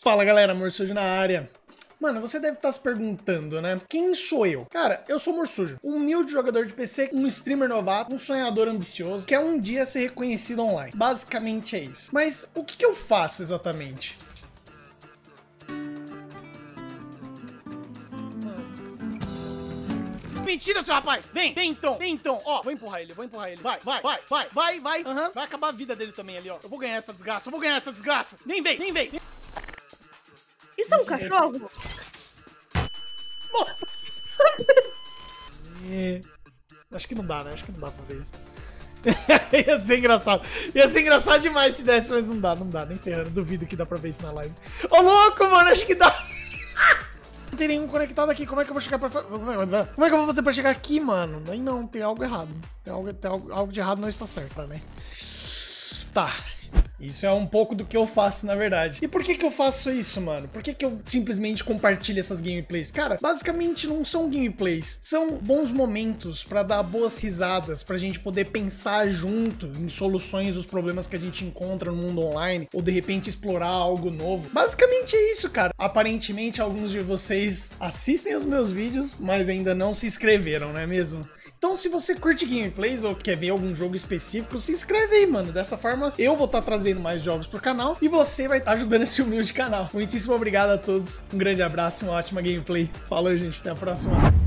Fala galera, Morsujo na área. Mano, você deve estar se perguntando, né? Quem sou eu? Cara, eu sou Morsujo, um humilde jogador de PC, um streamer novato, um sonhador ambicioso, que quer um dia ser reconhecido online. Basicamente é isso. Mas o que eu faço exatamente? Mentira, seu rapaz! Vem então, ó, vou empurrar ele, vai, vai acabar a vida dele também ali, ó. Eu vou ganhar essa desgraça, vem. Isso é um cachorro? Acho que não dá, né? Acho que não dá pra ver isso. Ia ser engraçado demais se desse, mas não dá, nem ferrando. Duvido que dá pra ver isso na live. Ô, louco, mano, acho que dá. Não tem nenhum conectado aqui, como é que eu vou chegar pra... Como é que eu vou fazer pra chegar aqui, mano? Não, tem algo errado. Tem algo de errado não está certo, né? Tá. Isso é um pouco do que eu faço, na verdade. E por que eu faço isso, mano? Por que eu simplesmente compartilho essas gameplays? Cara, basicamente não são gameplays. São bons momentos pra dar boas risadas, pra gente poder pensar junto em soluções dos problemas que a gente encontra no mundo online, ou de repente explorar algo novo. Basicamente é isso, cara. Aparentemente, alguns de vocês assistem os meus vídeos, mas ainda não se inscreveram, não é mesmo? Então, se você curte gameplays ou quer ver algum jogo específico, se inscreve aí, mano. Dessa forma, eu vou estar trazendo mais jogos pro canal e você vai estar ajudando esse humilde canal. Muitíssimo obrigado a todos. Um grande abraço e uma ótima gameplay. Falou, gente. Até a próxima.